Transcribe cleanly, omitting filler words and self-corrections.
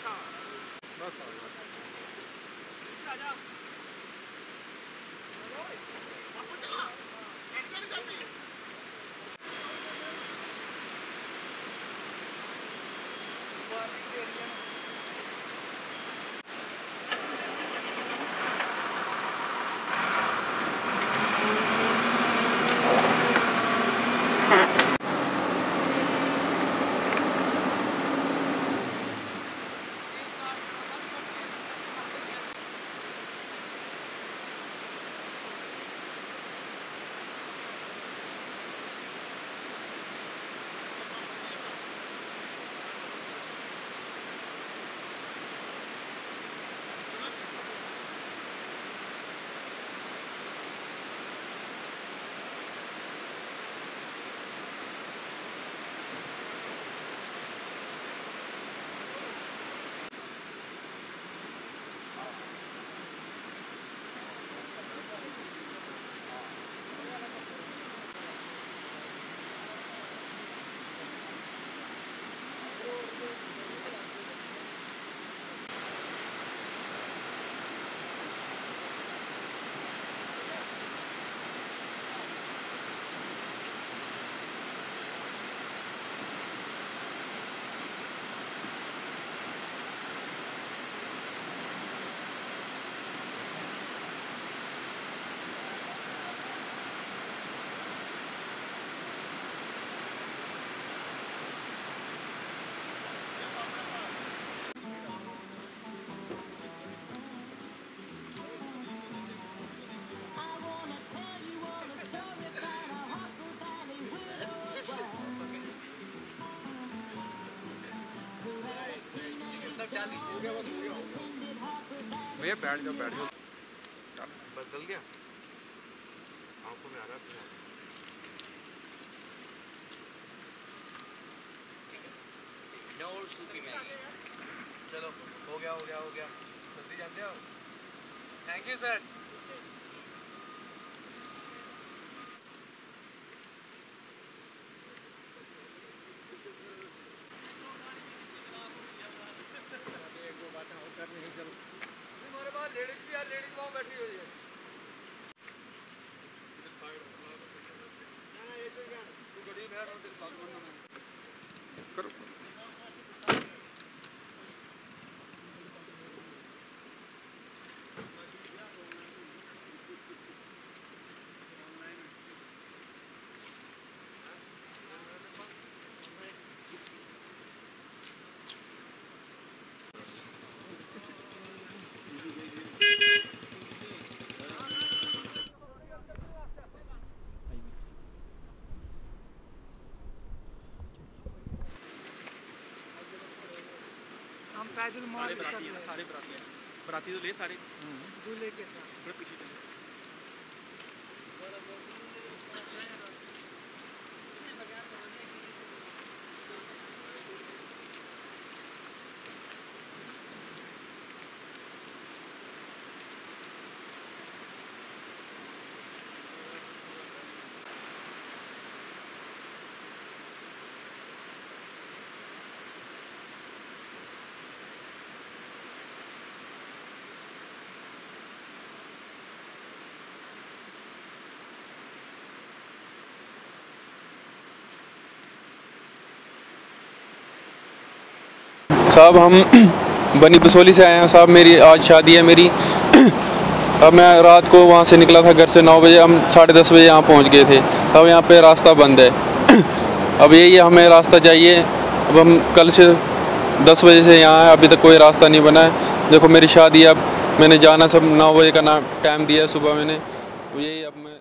भैया बैठ जाओ बस डल गया आंखों में आ रहा है। चलो हो गया जल्दी जानते हो। Thank you sir. हमारे पास लेडीज वहाँ बैठी हुई है। ये तो क्या तू गड़ी बैठ और तेरे बात करना मैं करो। हम पैदल मार सारे बराती तो ले सारे दूल्हे के साथ थोड़ा पीछे चले। साहब हम बनी बसोली से आए हैं साहब। मेरी आज शादी है मेरी। अब मैं रात को वहाँ से निकला था घर से 9 बजे, हम 10:30 बजे यहाँ पहुँच गए थे। अब यहाँ पे रास्ता बंद है। अब यही हमें रास्ता चाहिए। अब हम कल से 10 बजे से यहाँ हैं, अभी तक कोई रास्ता नहीं बना है। देखो मेरी शादी, अब मैंने जाना सब 9 बजे का टाइम दिया सुबह मैंने, यही अब मैं